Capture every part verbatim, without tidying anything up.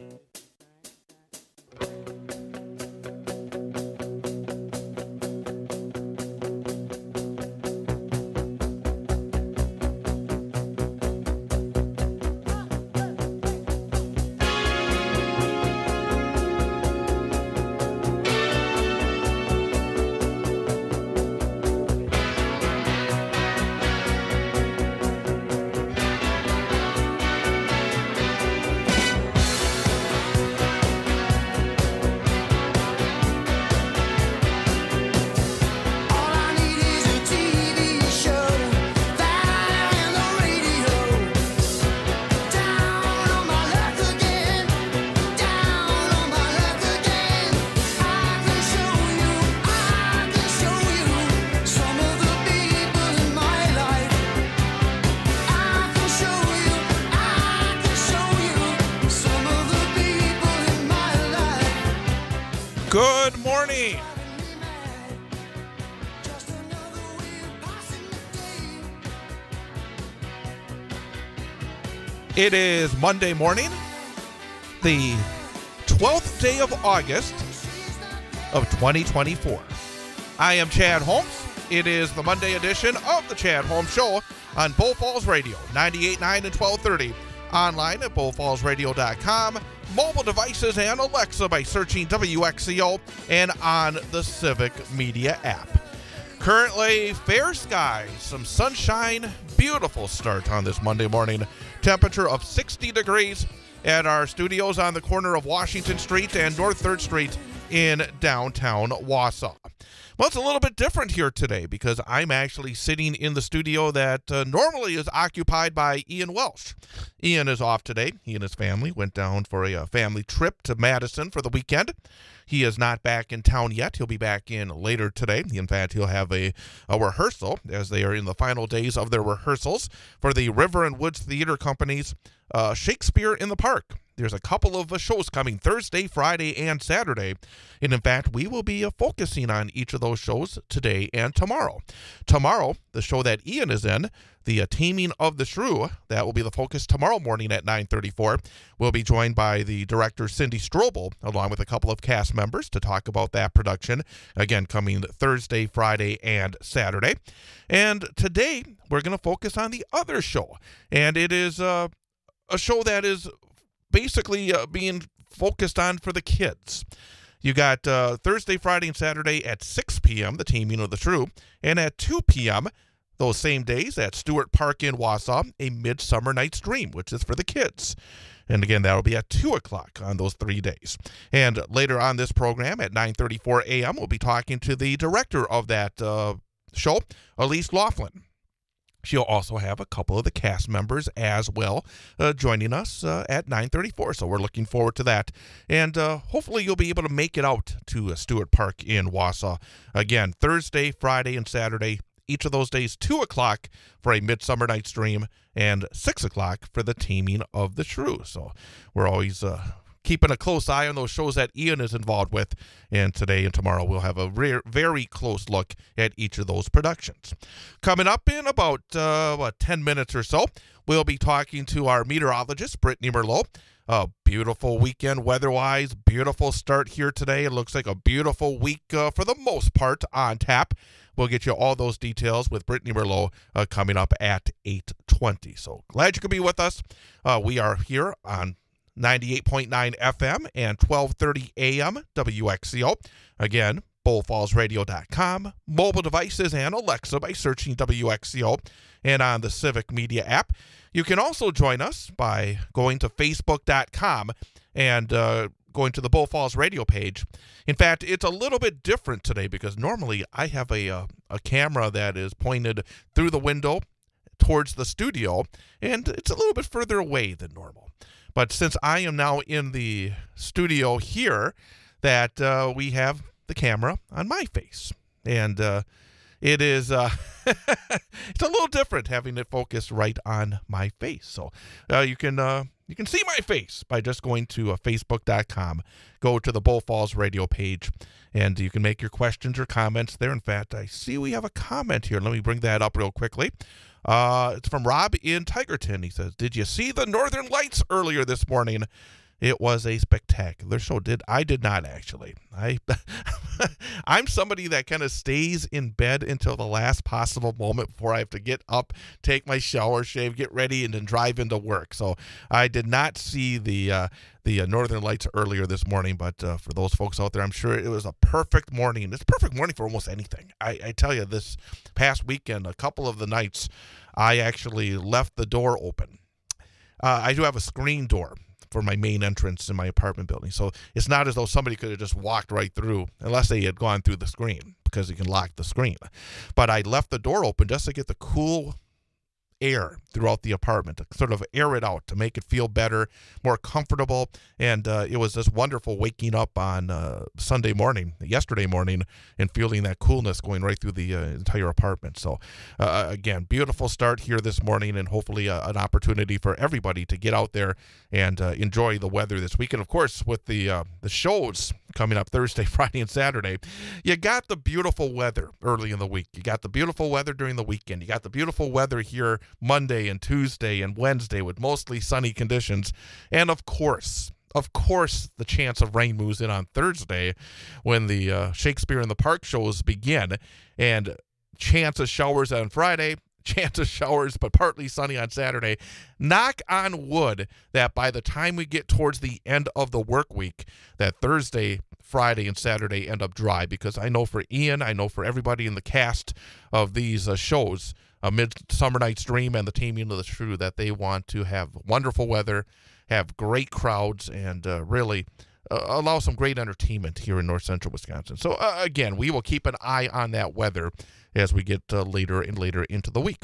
Good morning. It is Monday morning, the twelfth day of August of twenty twenty-four. I am Chad Holmes. It is the Monday edition of the Chad Holmes Show on Bull Falls Radio, ninety-eight point nine and twelve thirty, online at bull falls radio dot com, mobile devices and Alexa by searching W X C O, and on the Civic Media app. Currently, fair skies, some sunshine, beautiful start on this Monday morning. Temperature of sixty degrees at our studios on the corner of Washington Street and North third Street in downtown Wausau. Well, it's a little bit different here today because I'm actually sitting in the studio that uh, normally is occupied by Ian Welsh. Ian is off today. He and his family went down for a uh, family trip to Madison for the weekend. He is not back in town yet. He'll be back in later today. In fact, he'll have a, a rehearsal as they are in the final days of their rehearsals for the River and Woods Theater Company's uh, Shakespeare in the Park. There's a couple of uh, shows coming Thursday, Friday, and Saturday. And in fact, we will be uh, focusing on each of those shows today and tomorrow. Tomorrow, the show that Ian is in, the uh, Taming of the Shrew, that will be the focus tomorrow morning at nine thirty-four. We'll be joined by the director, Cindy Strobel, along with a couple of cast members to talk about that production. Again, coming Thursday, Friday, and Saturday. And today, we're going to focus on the other show. And it is uh, a show that is basically uh, being focused on for the kids. You got uh, Thursday, Friday, and Saturday at six p.m., the Taming of the Shrew, and at two p.m., those same days at Stewart Park in Wausau, A Midsummer Night's Dream, which is for the kids. And again, that'll be at two o'clock on those three days. And later on this program at nine thirty-four a.m., we'll be talking to the director of that uh, show, Elise Laughlin. She'll also have a couple of the cast members as well uh, joining us uh, at nine thirty-four, so we're looking forward to that. And uh, hopefully you'll be able to make it out to uh, Stewart Park in Wausau. Again, Thursday, Friday, and Saturday, each of those days, two o'clock for A Midsummer Night's Dream and six o'clock for the Taming of the Shrew. So we're always uh, keeping a close eye on those shows that Ian is involved with. And today and tomorrow, we'll have a re- very close look at each of those productions. Coming up in about, uh, what, ten minutes or so, we'll be talking to our meteorologist, Brittney Merlot. A beautiful weekend weather-wise, beautiful start here today. It looks like a beautiful week uh, for the most part on tap. We'll get you all those details with Brittney Merlot uh, coming up at eight twenty. So glad you could be with us. Uh, we are here on ninety-eight point nine F M and twelve thirty A M W X C O. Again, bull falls radio dot com, mobile devices and Alexa by searching W X C O, and on the Civic Media app. You can also join us by going to facebook dot com and uh, going to the Bull Falls radio page. In fact, it's a little bit different today because normally I have a, a, a camera that is pointed through the window towards the studio, and it's a little bit further away than normal. But since I am now in the studio here, that uh, we have the camera on my face. And uh, it is uh, it's a little different having it focused right on my face. So uh, you can uh, you can see my face by just going to uh, facebook dot com. Go to the Bull Falls radio page, and you can make your questions or comments there. In fact, I see we have a comment here. Let me bring that up real quickly. Uh, it's from Rob in Tigerton. He says, "Did you see the Northern Lights earlier this morning?" It was a spectacular show. Did I did not actually. I I'm somebody that kind of stays in bed until the last possible moment before I have to get up, take my shower, shave, get ready, and then drive into work. So I did not see the uh, the uh, Northern Lights earlier this morning. But uh, for those folks out there, I'm sure it was a perfect morning. It's a perfect morning for almost anything. I, I tell you, this past weekend, a couple of the nights, I actually left the door open. Uh, I do have a screen door for my main entrance in my apartment building. So it's not as though somebody could have just walked right through, unless they had gone through the screen, because you can lock the screen. But I left the door open just to get the cool air throughout the apartment, to sort of air it out, to make it feel better, more comfortable. And uh, it was just wonderful waking up on uh, Sunday morning, yesterday morning, and feeling that coolness going right through the uh, entire apartment. So uh, again, beautiful start here this morning, and hopefully uh, an opportunity for everybody to get out there and uh, enjoy the weather this weekend. Of course, with the uh, the shows coming up Thursday, Friday, and Saturday, you got the beautiful weather early in the week. You got the beautiful weather during the weekend. You got the beautiful weather here Monday and Tuesday and Wednesday with mostly sunny conditions. And of course, of course, the chance of rain moves in on Thursday when the uh, Shakespeare in the Park shows begin. And chance of showers on Friday, chance of showers, but partly sunny on Saturday. Knock on wood that by the time we get towards the end of the work week, that Thursday, Friday, and Saturday end up dry, because I know for Ian, I know for everybody in the cast of these uh, shows, uh, Midsummer Night's Dream and the Taming of the Shrew, that they want to have wonderful weather, have great crowds, and uh, really uh, allow some great entertainment here in north central Wisconsin. So uh, again, we will keep an eye on that weather as we get uh, later and later into the week.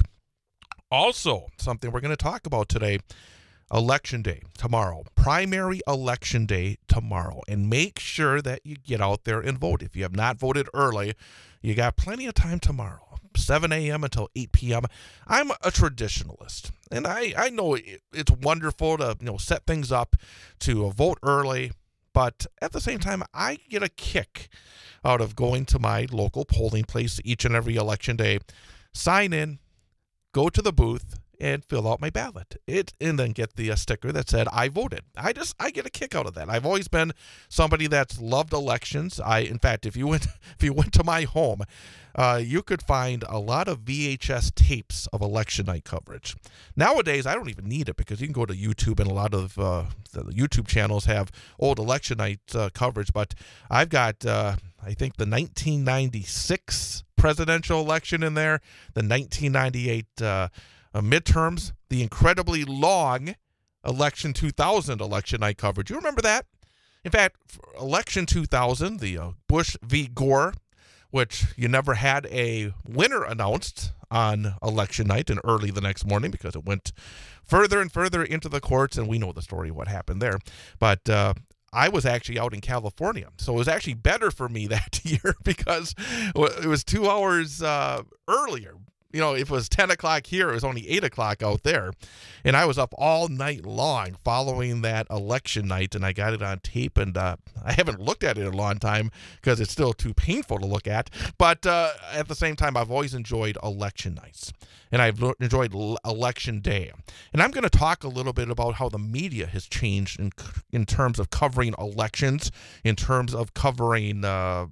Also, something we're going to talk about today, Election Day tomorrow, primary election day tomorrow, and make sure that you get out there and vote. If you have not voted early, you got plenty of time tomorrow, seven a.m. until eight p.m. I'm a traditionalist, and I, I know it, it's wonderful to you know set things up to vote early, but at the same time, I get a kick out of going to my local polling place each and every election day, sign in, go to the booth, and fill out my ballot. It and then get the uh, sticker that said I voted. I just I get a kick out of that. I've always been somebody that's loved elections. I in fact, if you went if you went to my home, uh, you could find a lot of V H S tapes of election night coverage. Nowadays, I don't even need it, because you can go to YouTube, and a lot of uh, the YouTube channels have old election night uh, coverage. But I've got uh, I think the nineteen ninety-six presidential election in there, the nineteen ninety-eight uh, Uh, midterms, the incredibly long election two thousand election night coverage. You remember that? In fact, election two thousand, the uh, Bush v. Gore, which you never had a winner announced on election night and early the next morning, because it went further and further into the courts, and we know the story of what happened there. But uh, I was actually out in California, so it was actually better for me that year, because it was two hours uh, earlier. You know, if it was ten o'clock here, it was only eight o'clock out there. And I was up all night long following that election night, and I got it on tape. And uh, I haven't looked at it in a long time because it's still too painful to look at. But uh, at the same time, I've always enjoyed election nights, and I've enjoyed election day. And I'm going to talk a little bit about how the media has changed in, in terms of covering elections, in terms of covering uh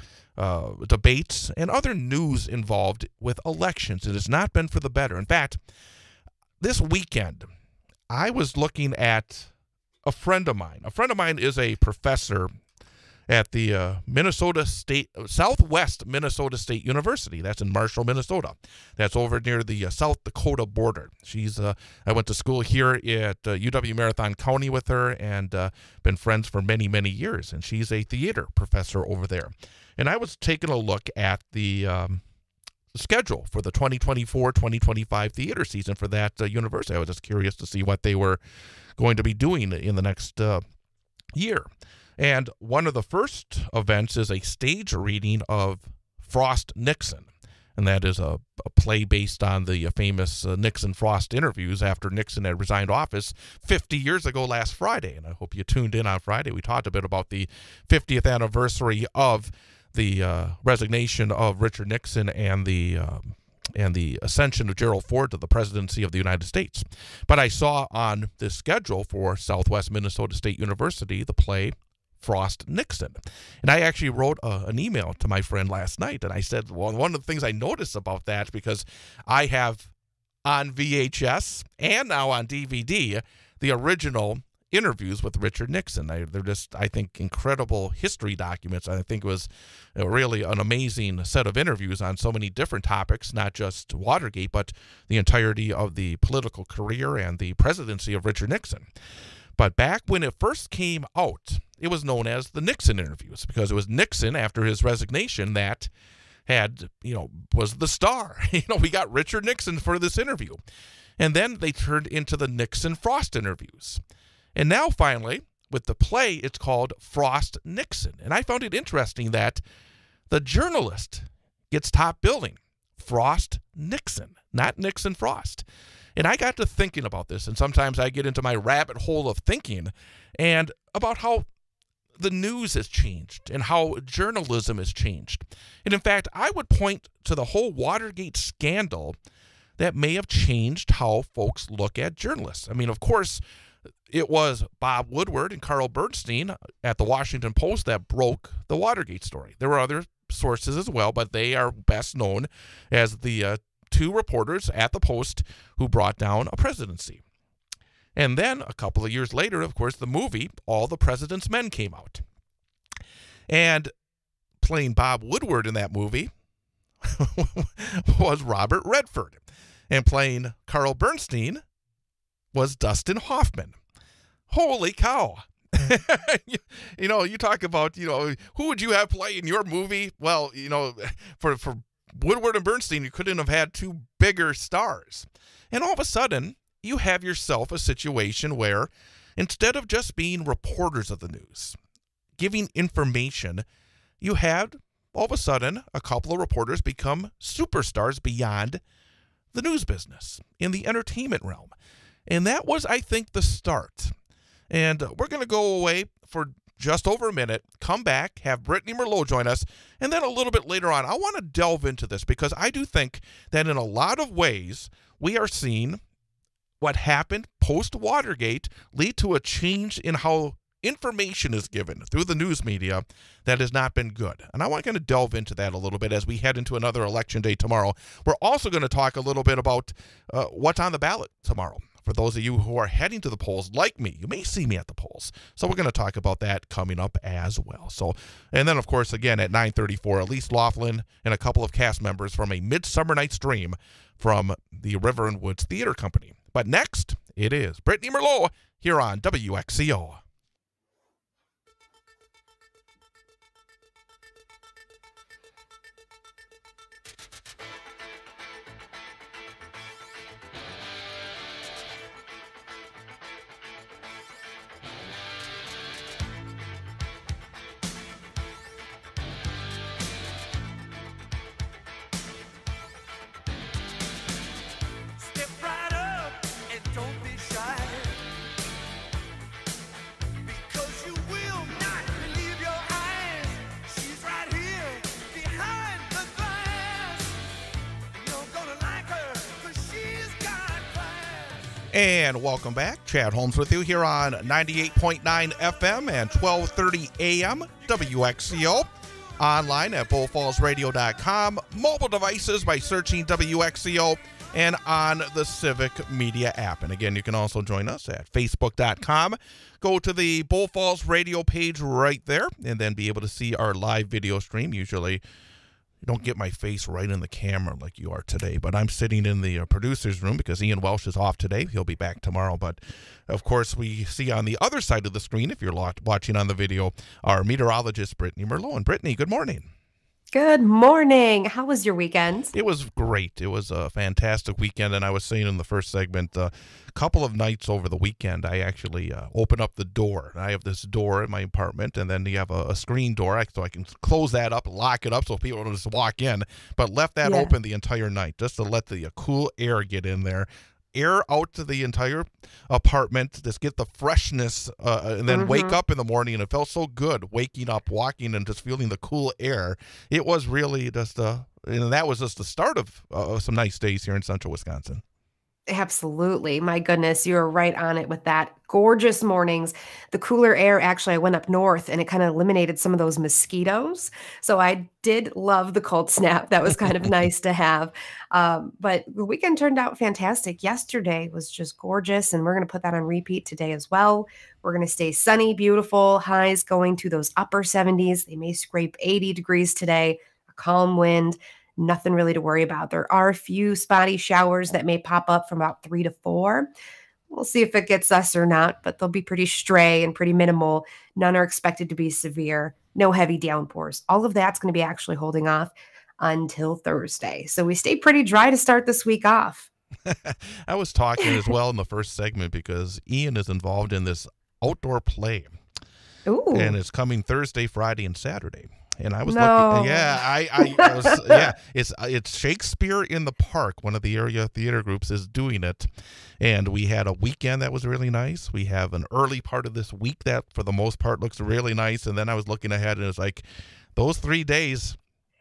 Uh, debates and other news involved with elections. It has not been for the better. In fact, this weekend, I was looking at a friend of mine. A friend of mine is a professor at the uh, Minnesota State, Southwest Minnesota State University. That's in Marshall, Minnesota. That's over near the uh, South Dakota border. She's. Uh, I went to school here at uh, U W Marathon County with her, and uh, been friends for many, many years. And she's a theater professor over there. And I was taking a look at the um, schedule for the twenty twenty-four twenty twenty-five theater season for that uh, university. I was just curious to see what they were going to be doing in the next uh, year. And one of the first events is a stage reading of Frost Nixon. And that is a, a play based on the uh, famous uh, Nixon-Frost interviews after Nixon had resigned office fifty years ago last Friday. And I hope you tuned in on Friday. We talked a bit about the fiftieth anniversary of the uh, resignation of Richard Nixon and the um, and the ascension of Gerald Ford to the presidency of the United States. But I saw on this schedule for Southwest Minnesota State University the play Frost Nixon. And I actually wrote a, an email to my friend last night, and I said, well, one of the things I noticed about that, because I have on V H S and now on D V D the original interviews with Richard Nixon. I, they're just, I think, incredible history documents. I think it was uh, really an amazing set of interviews on so many different topics, not just Watergate, but the entirety of the political career and the presidency of Richard Nixon. But back when it first came out, it was known as the Nixon interviews, because it was Nixon, after his resignation, that had, you know, was the star. You know, we got Richard Nixon for this interview. And then they turned into the Nixon Frost interviews. And now, finally, with the play, it's called Frost Nixon. And I found it interesting that the journalist gets top billing. Frost Nixon, not Nixon Frost. And I got to thinking about this, and sometimes I get into my rabbit hole of thinking, and about how the news has changed and how journalism has changed. And in fact, I would point to the whole Watergate scandal that may have changed how folks look at journalists. I mean, of course, it was Bob Woodward and Carl Bernstein at the Washington Post that broke the Watergate story. There were other sources as well, but they are best known as the uh, two reporters at the Post who brought down a presidency. And then a couple of years later, of course, the movie All the President's Men came out. And playing Bob Woodward in that movie was Robert Redford. And playing Carl Bernstein was Dustin Hoffman. Holy cow. you, you know, you talk about, you know, who would you have play in your movie? Well, you know, for, for Woodward and Bernstein, you couldn't have had two bigger stars. And all of a sudden, you have yourself a situation where instead of just being reporters of the news, giving information, you had all of a sudden a couple of reporters become superstars beyond the news business, in the entertainment realm. And that was, I think, the start. And we're going to go away for just over a minute, come back, have Brittney Merlot join us, and then a little bit later on, I want to delve into this, because I do think that in a lot of ways, we are seeing what happened post-Watergate lead to a change in how information is given through the news media that has not been good. And I want to kind of delve into that a little bit as we head into another election day tomorrow. We're also going to talk a little bit about uh, what's on the ballot tomorrow. For those of you who are heading to the polls, like me, you may see me at the polls. So we're going to talk about that coming up as well. So, and then, of course, again, at nine thirty-four, Elise Laughlin and a couple of cast members from A Midsummer Night's Dream from the River and Woods Theater Company. But next, it is Brittney Merlot here on W X C O. And welcome back. Chad Holmes with you here on ninety-eight point nine F M and twelve thirty A M W X C O. Online at bull falls radio dot com. Mobile devices by searching W X C O, and on the Civic Media app. And again, you can also join us at facebook dot com. Go to the Bull Falls Radio page right there, and then be able to see our live video stream. Usually, you don't get my face right in the camera like you are today, but I'm sitting in the uh, producer's room because Ian Welsh is off today. He'll be back tomorrow. But, of course, we see on the other side of the screen, if you're watching on the video, our meteorologist, Brittney Merlot. And Brittney, good morning. Good morning. How was your weekend? It was great. It was a fantastic weekend, and I was saying in the first segment, a uh, couple of nights over the weekend, I actually uh, opened up the door. I have this door in my apartment, and then you have a, a screen door, so I can close that up, lock it up so people don't just walk in, but left that Yeah. open the entire night just to let the uh, cool air get in there. air out to the entire apartment, just get the freshness, uh, and then mm-hmm. wake up in the morning, and it felt so good waking up, walking, and just feeling the cool air. It was really just, uh, and that was just the start of uh, some nice days here in central Wisconsin. Absolutely. My goodness, you were right on it with that. Gorgeous mornings. The cooler air, actually, I went up north and it kind of eliminated some of those mosquitoes. So I did love the cold snap. That was kind of nice to have. Um, but the weekend turned out fantastic. Yesterday was just gorgeous, and we're going to put that on repeat today as well. We're going to stay sunny, beautiful, highs going to those upper seventies. They may scrape eighty degrees today, a calm wind. Nothing really to worry about. There are a few spotty showers that may pop up from about three to four. We'll see if it gets us or not, but they'll be pretty stray and pretty minimal. None are expected to be severe. No heavy downpours. All of that's going to be actually holding off until Thursday. So we stay pretty dry to start this week off. I was talking as well in the first segment because Ian is involved in this outdoor play. Ooh. And it's coming Thursday, Friday, and Saturday. And I was no. looking, yeah, I, I, I was, yeah, it's it's Shakespeare in the Park. One of the area theater groups is doing it, and we had a weekend that was really nice. We have an early part of this week that, for the most part, looks really nice. And then I was looking ahead, and it's like those three days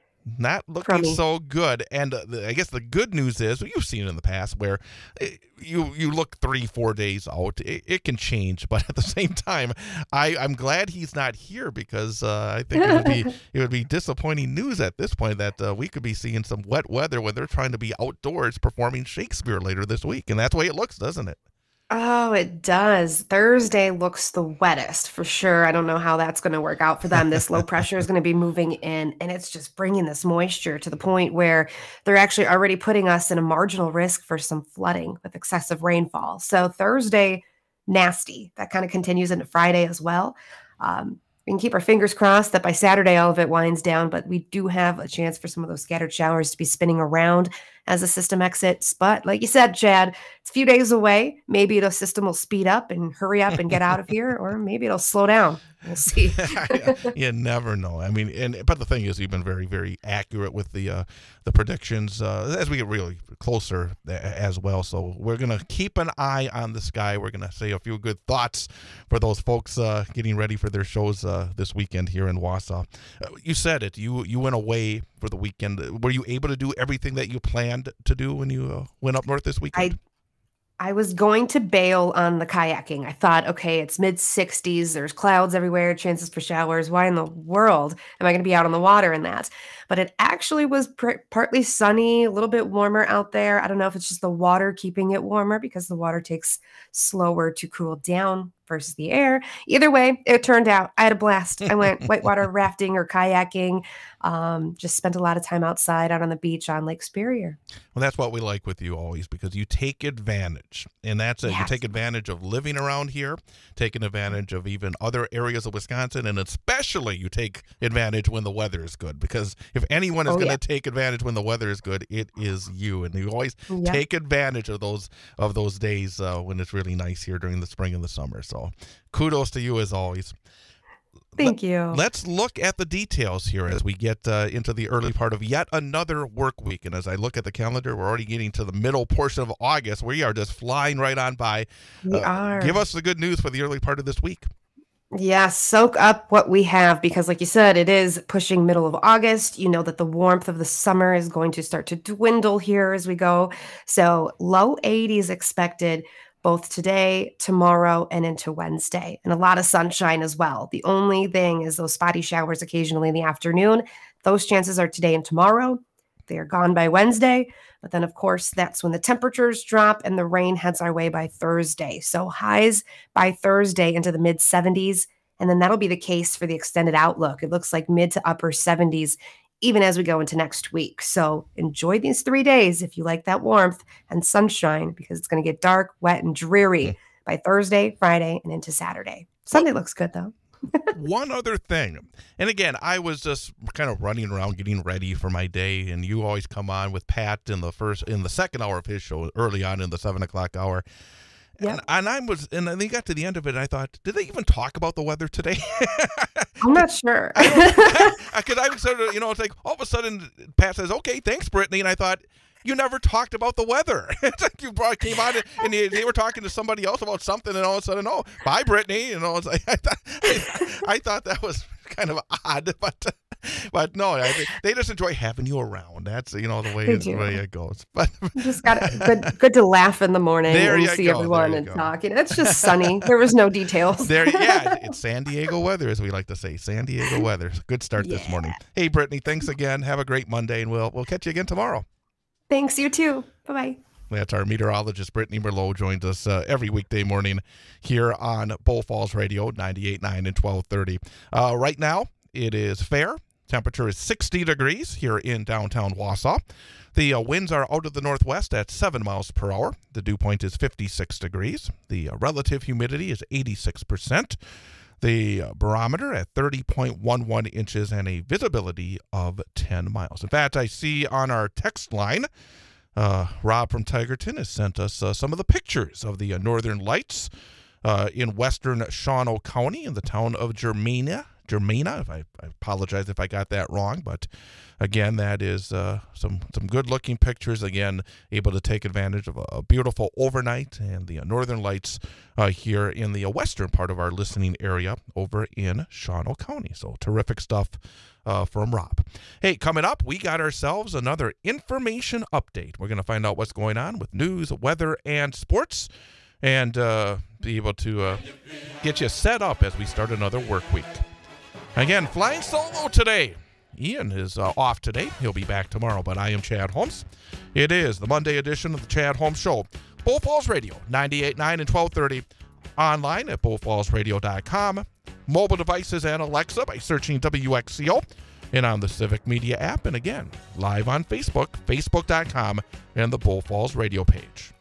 not looking Crummy. so good. And uh, the, I guess the good news is, well, you've seen it in the past where it, you you look three, four days out. It, it can change, but at the same time, I, I'm glad he's not here because uh, I think it would be it would be disappointing news at this point that uh, we could be seeing some wet weather when they're trying to be outdoors performing Shakespeare later this week. And that's the way it looks, doesn't it? Oh, it does. Thursday looks the wettest for sure. I don't know how that's going to work out for them. This low pressure is going to be moving in, and it's just bringing this moisture to the point where they're actually already putting us in a marginal risk for some flooding with excessive rainfall. So Thursday, nasty. That kind of continues into Friday as well. Um, we can keep our fingers crossed that by Saturday, all of it winds down, but we do have a chance for some of those scattered showers to be spinning around as the system exits. But like you said, Chad, it's a few days away. Maybe the system will speed up and hurry up and get out of here, or maybe it'll slow down. We'll see. You never know. I mean, and but the thing is, you've been very, very accurate with the uh, the predictions uh, as we get really closer as well. So we're gonna keep an eye on the sky. We're gonna say a few good thoughts for those folks uh, getting ready for their shows uh, this weekend here in Wausau. Uh, you said it. You you went away for the weekend. Were you able to do everything that you planned to do when you uh, went up north this weekend? I I was going to bail on the kayaking. I thought, okay, it's mid sixties. There's clouds everywhere, chances for showers. Why in the world am I going to be out on the water in that? But it actually was pr- partly sunny, a little bit warmer out there. I don't know if it's just the water keeping it warmer because the water takes slower to cool down versus the air. Either way, it turned out I had a blast. I went whitewater rafting or kayaking, um, just spent a lot of time outside out on the beach on Lake Superior. Well, that's what we like with you always, because you take advantage, and that's it. Yes. You take advantage of living around here, taking advantage of even other areas of Wisconsin, and especially you take advantage when the weather is good, because if anyone is Oh, going to yeah. take advantage when the weather is good, it is you, and you always Yep. take advantage of those of those days uh, when it's really nice here during the spring and the summer. So kudos to you as always. Thank you. Let's look at the details here as we get uh, into the early part of yet another work week. And as I look at the calendar, we're already getting to the middle portion of August. We are just flying right on by. We Uh, are. Give us the good news for the early part of this week. Yeah, soak up what we have because, like you said, it is pushing middle of August. You know that the warmth of the summer is going to start to dwindle here as we go. So low eighties expected both today, tomorrow, and into Wednesday, and a lot of sunshine as well. The only thing is those spotty showers occasionally in the afternoon. Those chances are today and tomorrow. They are gone by Wednesday. But then, of course, that's when the temperatures drop and the rain heads our way by Thursday. So highs by Thursday into the mid seventies. And then that'll be the case for the extended outlook. It looks like mid to upper seventies, even as we go into next week. So enjoy these three days if you like that warmth and sunshine, because it's going to get dark, wet, and dreary Mm. by Thursday, Friday, and into Saturday. Sunday looks good, though. One other thing, and again, I was just kind of running around getting ready for my day, and you always come on with Pat in the first, in the second hour of his show, early on in the seven o'clock hour. Yep. And, and I was, and then they got to the end of it, and I thought, did they even talk about the weather today? I'm not sure. Because I was sort of, you know, it's like all of a sudden Pat says, "Okay, thanks, Brittany," and I thought, you never talked about the weather. It's like you brought, came on and they, they were talking to somebody else about something, and all of a sudden, oh, bye, Brittney. You know, it's like I thought, I, I thought that was kind of odd, but but no, I, they just enjoy having you around. That's you know the way, it, the way it goes. But you just got good good to laugh in the morning there and you see go, everyone there you and go. talk. You know, it's just sunny. There was no details. There, yeah, it's San Diego weather, as we like to say. San Diego weather. Good start Yeah. this morning. Hey, Brittney, thanks again. Have a great Monday, and we'll we'll catch you again tomorrow. Thanks, you too. Bye bye. That's our meteorologist, Brittney Merlot, joins us uh, every weekday morning here on Bull Falls Radio, ninety-eight point nine and twelve thirty. Uh, right now, it is fair. Temperature is sixty degrees here in downtown Wausau. The uh, winds are out of the northwest at seven miles per hour. The dew point is fifty-six degrees. The uh, relative humidity is eighty-six percent. The uh, barometer at thirty point one one inches and a visibility of ten miles. In fact, I see on our text line, uh, Rob from Tigerton has sent us uh, some of the pictures of the uh, northern lights uh, in western Shawano County in the town of Germania. Germana, if I, I apologize if I got that wrong, but again, that is uh, some some good-looking pictures. Again, able to take advantage of a, a beautiful overnight and the uh, northern lights uh, here in the uh, western part of our listening area over in Shawano County. So terrific stuff uh, from Rob. Hey, coming up, we got ourselves another information update. We're going to find out what's going on with news, weather, and sports, and uh, be able to uh, get you set up as we start another work week. Again, flying solo today. Ian is uh, off today. He'll be back tomorrow, but I am Chad Holmes. It is the Monday edition of the Chad Holmes Show. Bull Falls Radio, ninety-eight point nine and twelve thirty. Online at bull falls radio dot com. Mobile devices and Alexa by searching W X C O. And on the Civic Media app. And again, live on Facebook, facebook dot com, and the Bull Falls Radio page.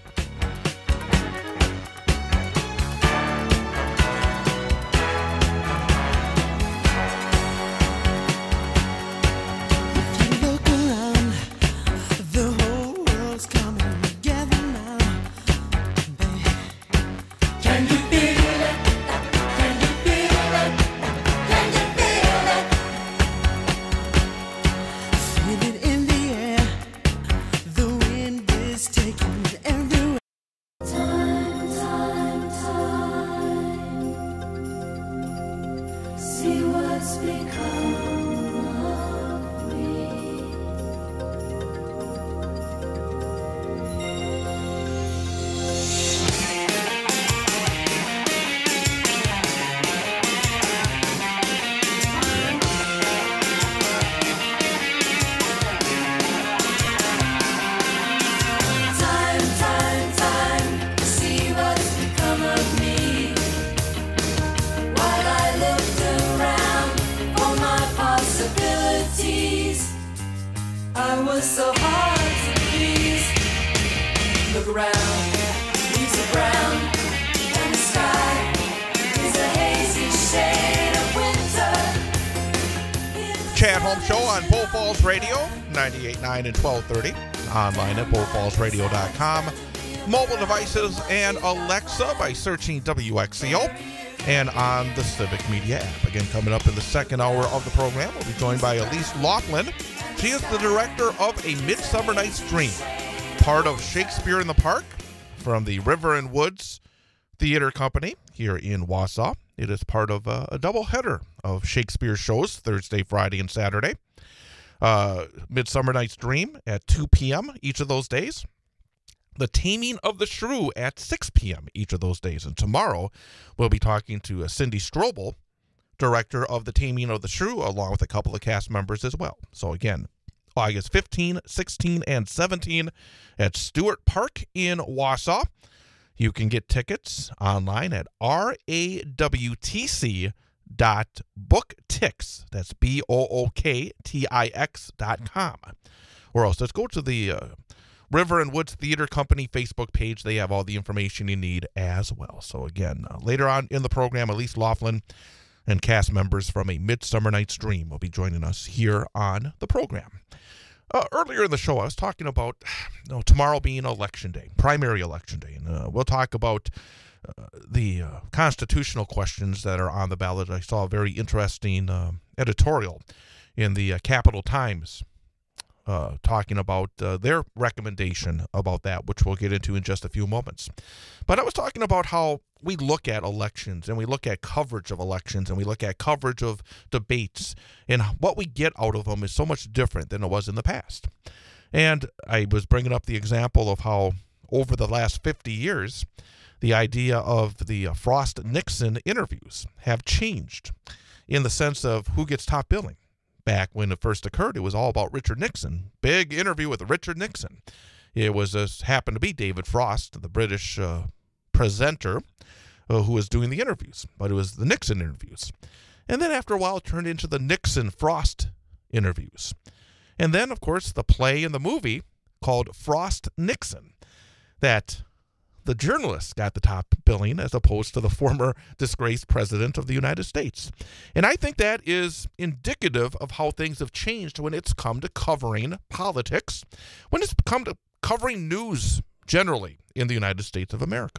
Chad Holmes Show on Bull Falls Radio, ninety-eight point nine and twelve thirty. Online at bull falls radio dot com. Mobile devices and Alexa by searching W X C O. And on the Civic Media app. Again, coming up in the second hour of the program, we'll be joined by Elise Laughlin. She is the director of A Midsummer Night's Dream, part of Shakespeare in the Park from the River and Woods Theater Company here in Wausau. It is part of a, a doubleheader of Shakespeare shows, Thursday, Friday, and Saturday. Uh, Midsummer Night's Dream at two p.m. each of those days. The Taming of the Shrew at six p.m. each of those days. And tomorrow, we'll be talking to uh, Cindy Strobel, director of The Taming of the Shrew, along with a couple of cast members as well. So again, August fifteenth, sixteenth, and seventeenth at Stewart Park in Wausau. You can get tickets online at R A W T C dot booktix. That's B O O K T I X dot com. Or else, let's go to the uh, River and Woods Theater Company Facebook page. They have all the information you need as well. So again, uh, later on in the program, Elise Laughlin and cast members from A Midsummer Night's Dream will be joining us here on the program. Uh, earlier in the show, I was talking about you know, tomorrow being Election Day, primary Election Day. And uh, we'll talk about uh, the uh, constitutional questions that are on the ballot. I saw a very interesting uh, editorial in the uh, Capital Times uh, talking about uh, their recommendation about that, which we'll get into in just a few moments. But I was talking about how we look at elections and we look at coverage of elections and we look at coverage of debates, and what we get out of them is so much different than it was in the past. And I was bringing up the example of how over the last fifty years, the idea of the uh, Frost-Nixon interviews have changed in the sense of who gets top billing. Back when it first occurred, it was all about Richard Nixon. Big interview with Richard Nixon. It was uh, happened to be David Frost, the British uh, presenter, uh, who was doing the interviews. But it was the Nixon interviews. And then after a while, it turned into the Nixon-Frost interviews. And then, of course, the play and the movie called Frost-Nixon, that the journalist got the top billing as opposed to the former disgraced president of the United States. And I think that is indicative of how things have changed when it's come to covering politics, when it's come to covering news generally in the United States of America.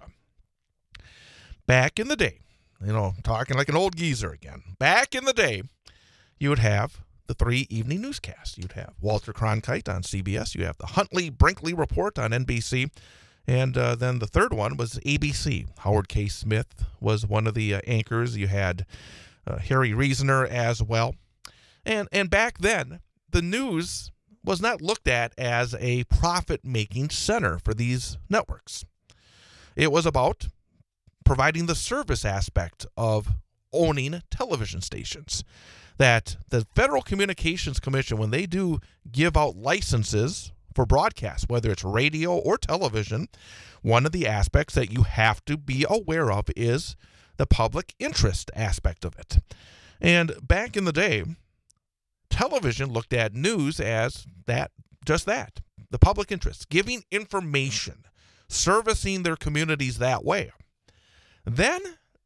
Back in the day, you know, talking like an old geezer again, back in the day, you would have the three evening newscasts. You'd have Walter Cronkite on C B S. You have the Huntley-Brinkley Report on N B C. And uh, then the third one was A B C. Howard K. Smith was one of the uh, anchors. You had uh, Harry Reasoner as well. And and back then, the news was not looked at as a profit-making center for these networks. It was about providing the service aspect of owning television stations. That the Federal Communications Commission, when they do give out licenses for broadcast, whether it's radio or television, one of the aspects that you have to be aware of is the public interest aspect of it. And back in the day, television looked at news as that, just that, the public interest, giving information, servicing their communities that way. Then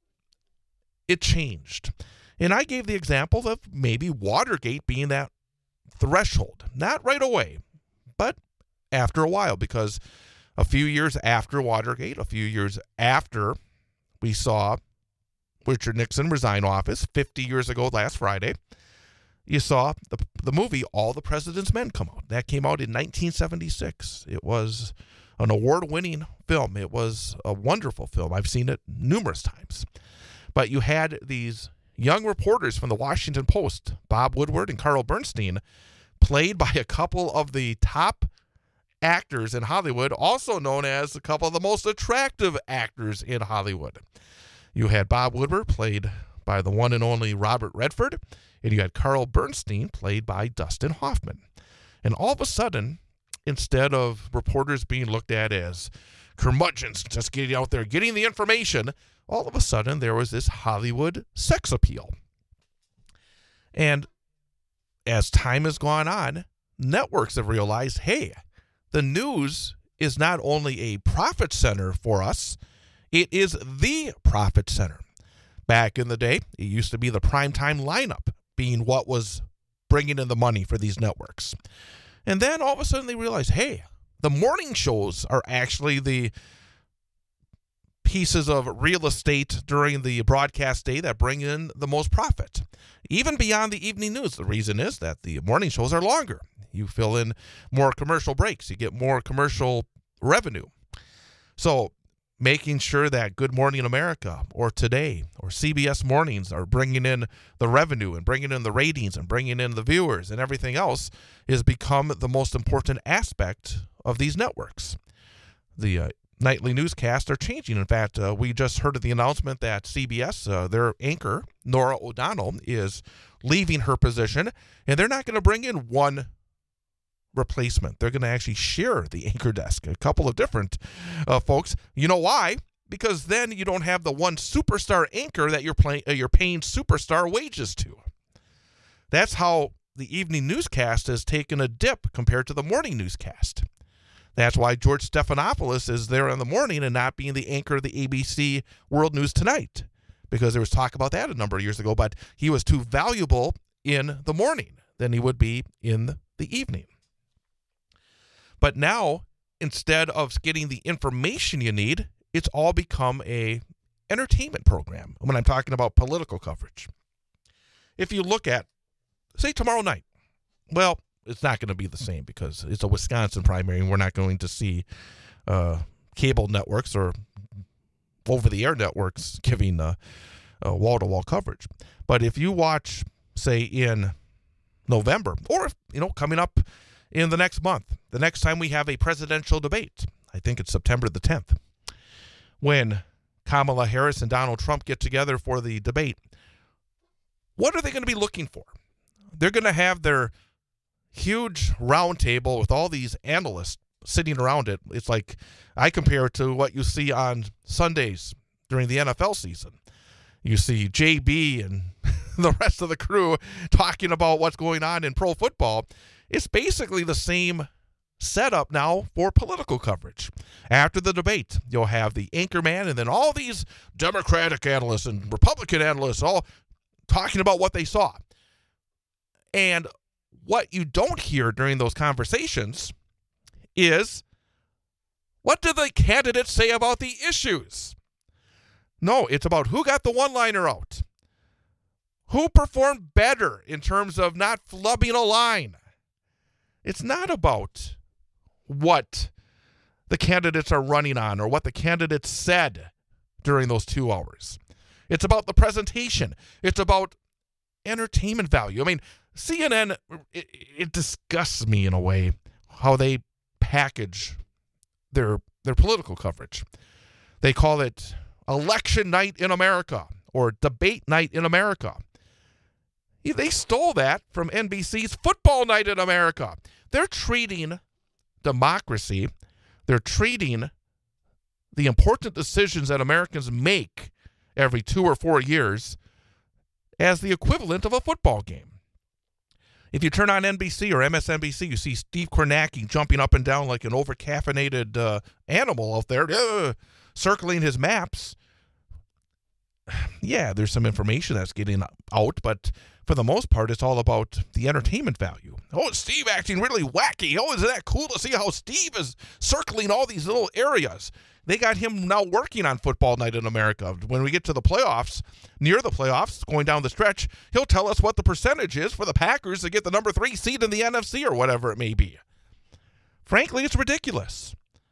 it changed. And I gave the example of maybe Watergate being that threshold, not right away, but after a while, because a few years after Watergate, a few years after we saw Richard Nixon resign office, fifty years ago last Friday, you saw the, the movie All the President's Men come out. That came out in nineteen seventy-six. It was an award-winning film. It was a wonderful film. I've seen it numerous times. But you had these young reporters from the Washington Post, Bob Woodward and Carl Bernstein, played by a couple of the top actors in Hollywood, also known as a couple of the most attractive actors in Hollywood. You had Bob Woodward, played by the one and only Robert Redford, and you had Carl Bernstein, played by Dustin Hoffman. And all of a sudden, instead of reporters being looked at as curmudgeons just getting out there, getting the information, all of a sudden there was this Hollywood sex appeal. And as time has gone on, networks have realized, hey, the news is not only a profit center for us, it is the profit center. Back in the day, it used to be the primetime lineup being what was bringing in the money for these networks. And then all of a sudden they realized, hey, the morning shows are actually the pieces of real estate during the broadcast day that bring in the most profit. Even beyond the evening news, the reason is that the morning shows are longer. You fill in more commercial breaks. You get more commercial revenue. So making sure that Good Morning America or Today or C B S Mornings are bringing in the revenue and bringing in the ratings and bringing in the viewers and everything else has become the most important aspect of these networks. The uh, nightly newscasts are changing. In fact, uh, we just heard of the announcement that C B S, uh, their anchor, Nora O'Donnell, is leaving her position, and they're not going to bring in one replacement. They're going to actually share the anchor desk, a couple of different uh, folks. You know why? Because then you don't have the one superstar anchor that you're playing, uh, you're paying superstar wages to. That's how the evening newscast has taken a dip compared to the morning newscast. That's why George Stephanopoulos is there in the morning and not being the anchor of the A B C World News Tonight, because there was talk about that a number of years ago, but he was too valuable in the morning than he would be in the evening. But now, instead of getting the information you need, it's all become a entertainment program when I'm talking about political coverage. If you look at, say, tomorrow night, well, it's not going to be the same because it's a Wisconsin primary, and we're not going to see uh, cable networks or over-the-air networks giving uh, uh, wall-to-wall coverage. But if you watch, say, in November, or, you know, coming up in the next month, the next time we have a presidential debate, I think it's September the tenth, when Kamala Harris and Donald Trump get together for the debate, what are they going to be looking for? They're going to have their huge round table with all these analysts sitting around it. It's like, I compare it to what you see on Sundays during the N F L season. You see J B and the rest of the crew talking about what's going on in pro football. It's basically the same setup now for political coverage. After the debate, you'll have the anchorman and then all these Democratic analysts and Republican analysts all talking about what they saw. And what you don't hear during those conversations is, what do the candidates say about the issues? No, it's about who got the one-liner out. Who performed better in terms of not flubbing a line? It's not about what the candidates are running on or what the candidates said during those two hours. It's about the presentation. It's about entertainment value. I mean, C N N, it, it disgusts me in a way how they package their their political coverage. They call it election night in America or debate night in America. They stole that from N B C's football night in America. They're treating democracy, they're treating the important decisions that Americans make every two or four years as the equivalent of a football game. If you turn on N B C or M S N B C, you see Steve Kornacki jumping up and down like an over-caffeinated uh, animal out there, uh, circling his maps. Yeah, there's some information that's getting out, but for the most part, it's all about the entertainment value. Oh, Steve acting really wacky. Oh, isn't that cool to see how Steve is circling all these little areas? They got him now working on football night in America. When we get to the playoffs, near the playoffs, going down the stretch, he'll tell us what the percentage is for the Packers to get the number three seed in the N F C or whatever it may be. Frankly, it's ridiculous.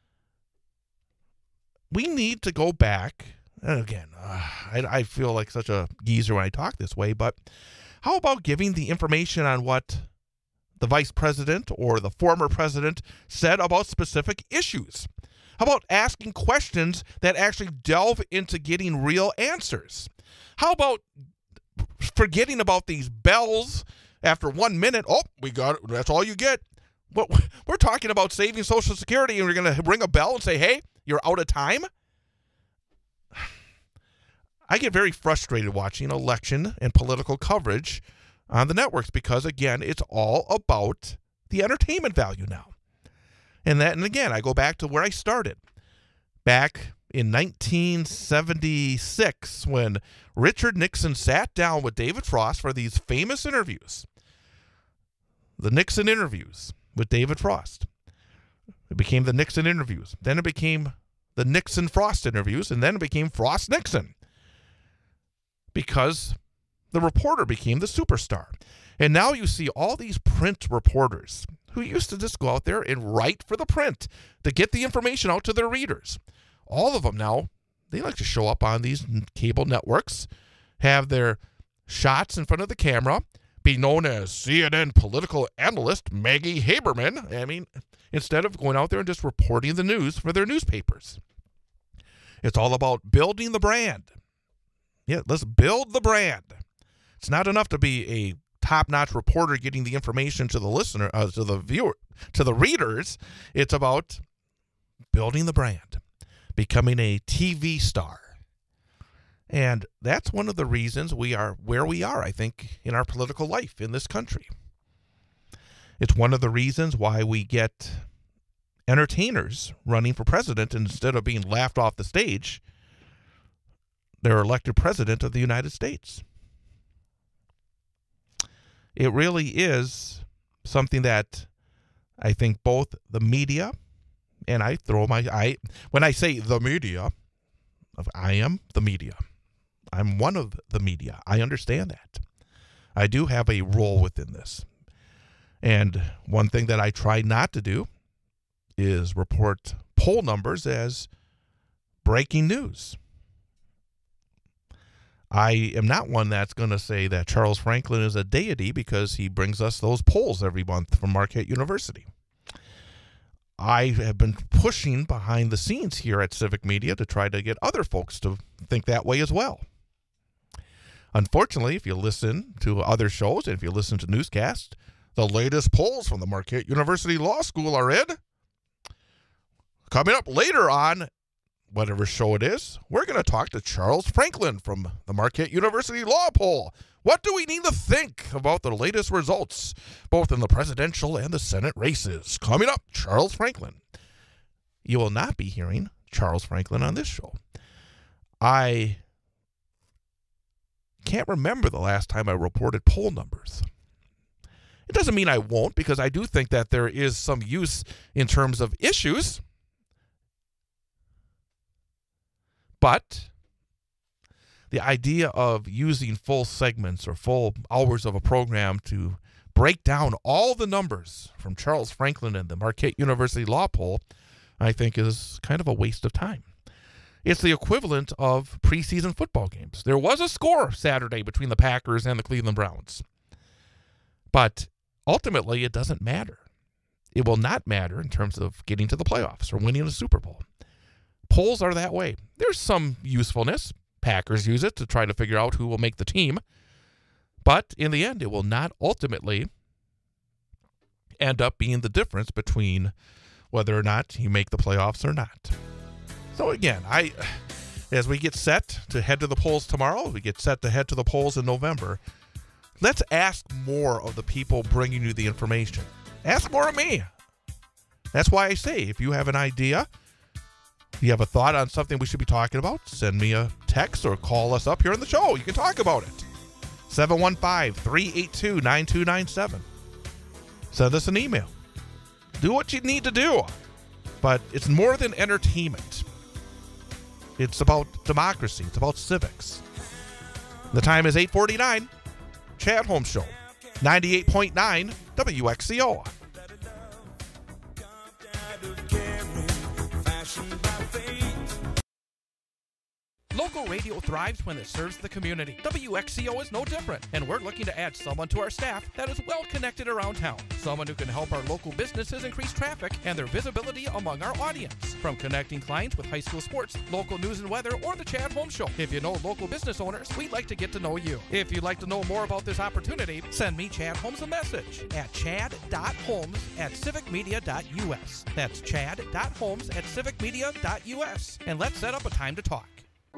We need to go back. And again, uh, I, I feel like such a geezer when I talk this way, but how about giving the information on what the vice president or the former president said about specific issues? How about asking questions that actually delve into getting real answers? How about forgetting about these bells after one minute? Oh, we got it. That's all you get. But we're talking about saving Social Security, and we're going to ring a bell and say, hey, you're out of time? I get very frustrated watching election and political coverage on the networks because, again, it's all about the entertainment value now. And that, and again, I go back to where I started. Back in nineteen seventy-six, when Richard Nixon sat down with David Frost for these famous interviews. The Nixon interviews with David Frost. It became the Nixon interviews. Then it became the Nixon-Frost interviews, and then it became Frost-Nixon. Because the reporter became the superstar. And now you see all these print reporters who used to just go out there and write for the print to get the information out to their readers. All of them now, they like to show up on these cable networks, have their shots in front of the camera, be known as C N N political analyst Maggie Haberman. I mean, instead of going out there and just reporting the news for their newspapers. It's all about building the brand. Yeah, let's build the brand. It's not enough to be a top-notch reporter getting the information to the listener, uh, to the viewer, to the readers. It's about building the brand, becoming a T V star. And that's one of the reasons we are where we are, I think, in our political life in this country. It's one of the reasons why we get entertainers running for president, and instead of being laughed off the stage, they're elected president of the United States. It really is something that I think both the media, and I throw my, I when I say the media, I am the media. I'm one of the media. I understand that. I do have a role within this. And one thing that I try not to do is report poll numbers as breaking news. I am not one that's going to say that Charles Franklin is a deity because he brings us those polls every month from Marquette University. I have been pushing behind the scenes here at Civic Media to try to get other folks to think that way as well. Unfortunately, if you listen to other shows and if you listen to newscasts, the latest polls from the Marquette University Law School are in. Coming up later on, whatever show it is, we're going to talk to Charles Franklin from the Marquette University Law Poll. What do we need to think about the latest results, both in the presidential and the Senate races? Coming up, Charles Franklin. You will not be hearing Charles Franklin on this show. I can't remember the last time I reported poll numbers. It doesn't mean I won't, because I do think that there is some use in terms of issues. But the idea of using full segments or full hours of a program to break down all the numbers from Charles Franklin and the Marquette University Law Poll, I think is kind of a waste of time. It's the equivalent of preseason football games. There was a score Saturday between the Packers and the Cleveland Browns. But ultimately, it doesn't matter. It will not matter in terms of getting to the playoffs or winning a Super Bowl. Polls are that way. There's some usefulness. Packers use it to try to figure out who will make the team. But in the end, it will not ultimately end up being the difference between whether or not you make the playoffs or not. So again, I, as we get set to head to the polls tomorrow, we get set to head to the polls in November, let's ask more of the people bringing you the information. Ask more of me. That's why I say, if you have an idea, if you have a thought on something we should be talking about, send me a text or call us up here on the show. You can talk about it. seven one five, three eight two, nine two nine seven. Send us an email. Do what you need to do. But it's more than entertainment. It's about democracy. It's about civics. The time is eight forty-nine. Chad Holmes Show, ninety-eight point nine W X C O. Local radio thrives when it serves the community. W X C O is no different, and we're looking to add someone to our staff that is well connected around town. Someone who can help our local businesses increase traffic and their visibility among our audience. From connecting clients with high school sports, local news and weather, or the Chad Holmes Show. If you know local business owners, we'd like to get to know you. If you'd like to know more about this opportunity, send me, Chad Holmes, a message at chad dot holmes at civic media dot u s. That's chad dot holmes at civic media dot u s. And let's set up a time to talk.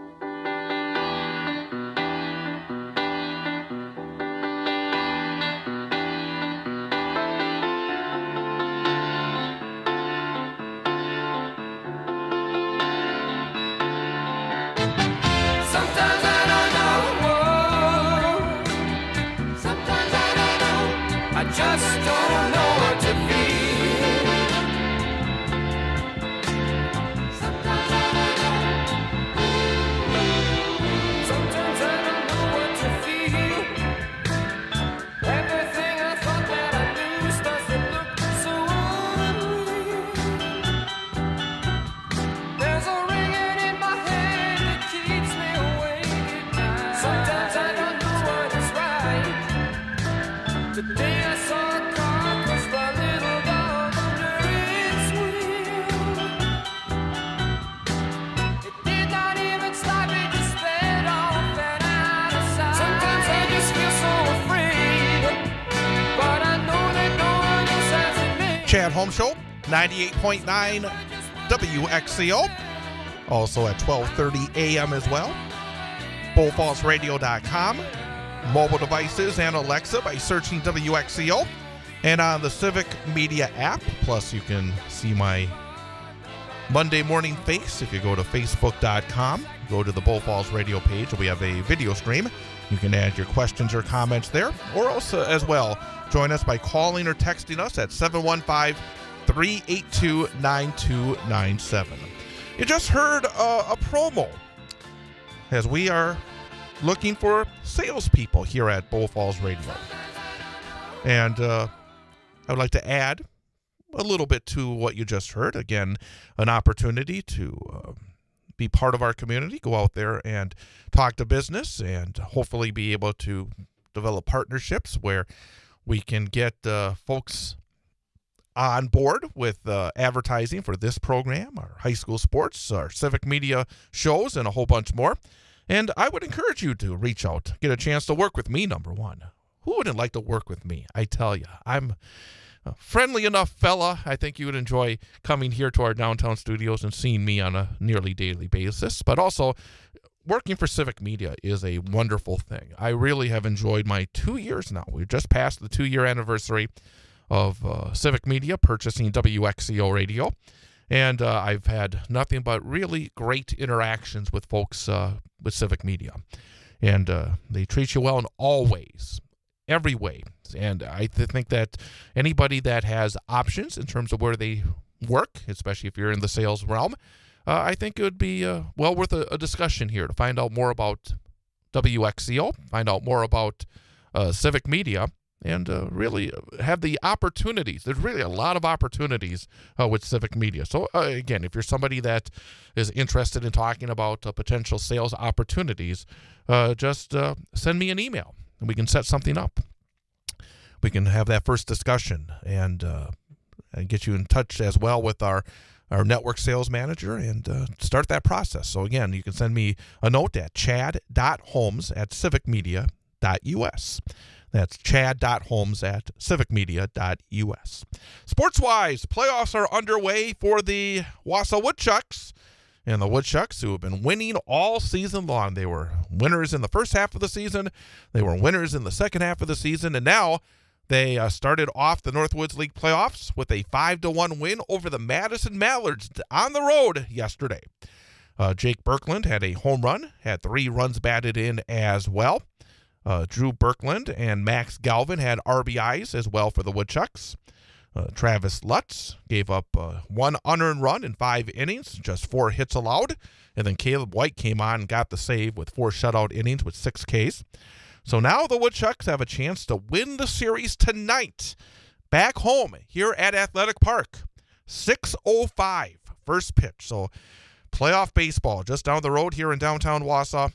Chad Holmes Show, ninety-eight point nine W X C O. Also at twelve thirty a m as well. bull falls radio dot com. Mobile devices and Alexa by searching W X C O. And on the Civic Media app. Plus, you can see my Monday morning face if you go to facebook dot com. Go to the Bull Falls Radio page. We have a video stream. You can add your questions or comments there. Or also, as well, join us by calling or texting us at seven one five, three eight two, nine two nine seven. You just heard a, a promo as we are looking for salespeople here at Bull Falls Radio. And uh, I would like to add a little bit to what you just heard. Again, an opportunity to uh, be part of our community, go out there and talk to business, and hopefully be able to develop partnerships where we can get uh, folks on board with uh, advertising for this program, our high school sports, our civic media shows, and a whole bunch more. And I would encourage you to reach out, get a chance to work with me, number one. Who wouldn't like to work with me? I tell you, I'm a friendly enough fella. I think you would enjoy coming here to our downtown studios and seeing me on a nearly daily basis. But also, working for civic media is a wonderful thing. I really have enjoyed my two years now. We've just passed the two-year anniversary of uh, civic media purchasing W X C O radio. And uh, I've had nothing but really great interactions with folks uh, with civic media. And uh, they treat you well in all ways, every way. And I th- think that anybody that has options in terms of where they work, especially if you're in the sales realm, uh, I think it would be uh, well worth a, a discussion here to find out more about W X C O, find out more about uh, civic media, and uh, really have the opportunities. There's really a lot of opportunities uh, with civic media. So, uh, again, if you're somebody that is interested in talking about uh, potential sales opportunities, uh, just uh, send me an email, and we can set something up. We can have that first discussion and, uh, and get you in touch as well with our, our network sales manager and uh, start that process. So, again, you can send me a note at chad dot holmes at civic media dot u s. That's chad dot holmes at civic media dot u s. Sports-wise, playoffs are underway for the Wausau Woodchucks. And the Woodchucks, who have been winning all season long. They were winners in the first half of the season. They were winners in the second half of the season. And now they uh, started off the Northwoods League playoffs with a five to one win over the Madison Mallards on the road yesterday. Uh, Jake Birkland had a home run, had three runs batted in as well. Uh, Drew Birkland and Max Galvin had R B Is as well for the Woodchucks. Uh, Travis Lutz gave up uh, one unearned run in five innings, just four hits allowed. And then Caleb White came on and got the save with four shutout innings with six Ks. So now the Woodchucks have a chance to win the series tonight, back home here at Athletic Park. six oh five, first pitch. So playoff baseball just down the road here in downtown Wausau.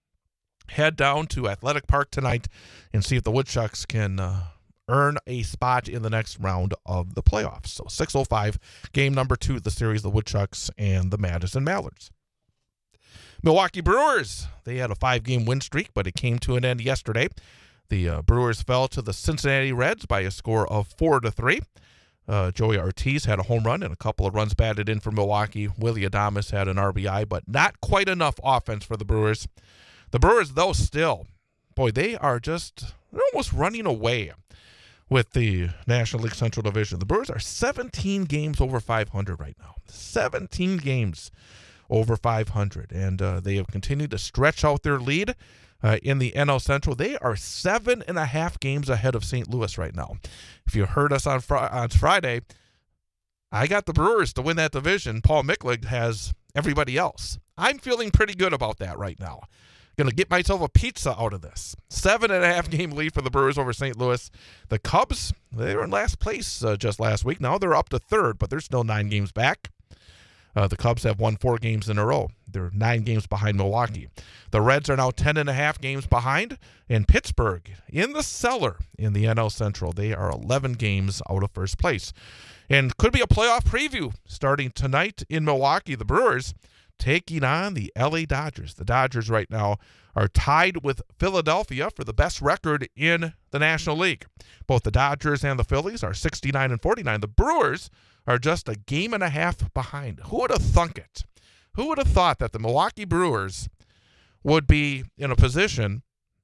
Head down to Athletic Park tonight and see if the Woodchucks can uh, earn a spot in the next round of the playoffs. So six oh five, game number two of the series, the Woodchucks and the Madison Mallards. Milwaukee Brewers, they had a five-game win streak, but it came to an end yesterday. The uh, Brewers fell to the Cincinnati Reds by a score of four to three. Uh, Joey Ortiz had a home run and a couple of runs batted in for Milwaukee. Willie Adames had an R B I, but not quite enough offense for the Brewers. The Brewers, though, still, boy, they are just, they're almost running away with the National League Central Division. The Brewers are seventeen games over five hundred right now. seventeen games over five hundred. And uh, they have continued to stretch out their lead uh, in the N L Central. They are seven and a half games ahead of Saint Louis right now. If you heard us on, fr- on Friday, I got the Brewers to win that division. Paul Micklig has everybody else. I'm feeling pretty good about that right now. Going to get myself a pizza out of this. Seven and a half game lead for the Brewers over Saint Louis. The Cubs, they were in last place uh, just last week. Now they're up to third, but they're still nine games back. Uh, the Cubs have won four games in a row. They're nine games behind Milwaukee. The Reds are now ten and a half games behind. And Pittsburgh in the cellar in the N L Central. They are eleven games out of first place. And could be a playoff preview starting tonight in Milwaukee. The Brewers taking on the L A Dodgers. The Dodgers right now are tied with Philadelphia for the best record in the National League. Both the Dodgers and the Phillies are sixty-nine and forty-nine. The Brewers are just a game and a half behind. Who would have thunk it? Who would have thought that the Milwaukee Brewers would be in a position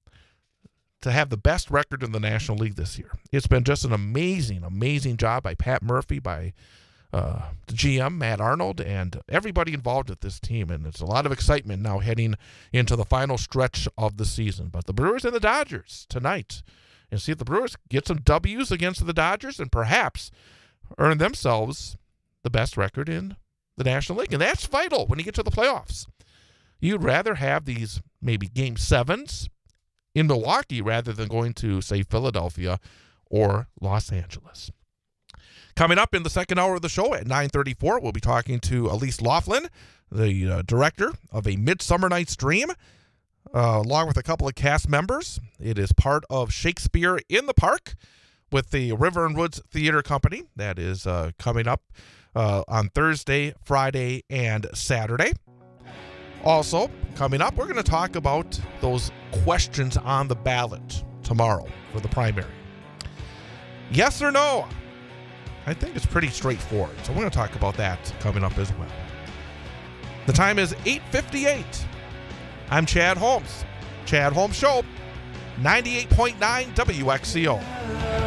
to have the best record in the National League this year? It's been just an amazing, amazing job by Pat Murphy, by Uh, the G M, Matt Arnold, and everybody involved with this team. And it's a lot of excitement now heading into the final stretch of the season. But the Brewers and the Dodgers tonight. And see if the Brewers get some W's against the Dodgers and perhaps earn themselves the best record in the National League. And that's vital when you get to the playoffs. You'd rather have these maybe game sevens in Milwaukee rather than going to, say, Philadelphia or Los Angeles. Coming up in the second hour of the show at nine thirty-four, we'll be talking to Elise Laughlin, the uh, director of A Midsummer Night's Dream, uh, along with a couple of cast members. It is part of Shakespeare in the Park with the River and Woods Theater Company. That is uh, coming up uh, on Thursday, Friday, and Saturday. Also, coming up, we're going to talk about those questions on the ballot tomorrow for the primary. Yes or no? I think it's pretty straightforward, so we're going to talk about that coming up as well. The time is eight fifty-eight. I'm Chad Holmes. Chad Holmes Show, ninety-eight point nine W X C O.